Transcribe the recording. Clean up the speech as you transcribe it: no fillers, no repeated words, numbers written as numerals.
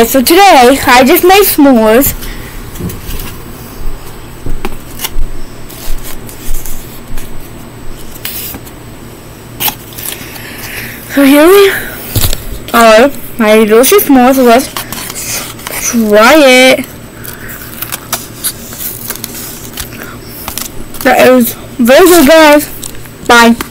guys, so today I just made s'mores. So here we are, my delicious s'mores, so let's try it. That is very good, guys. Bye.